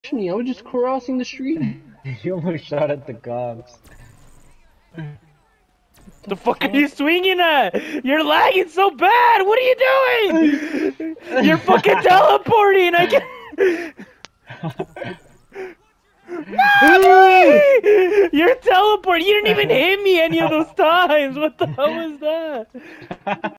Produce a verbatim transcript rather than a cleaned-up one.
I was just crossing the street. You almost shot at the cops. The fuck are you swinging at? You're lagging so bad. What are you doing? You're fucking teleporting. I can. No! You're teleporting. You didn't even hit me any of those times. What the hell was that?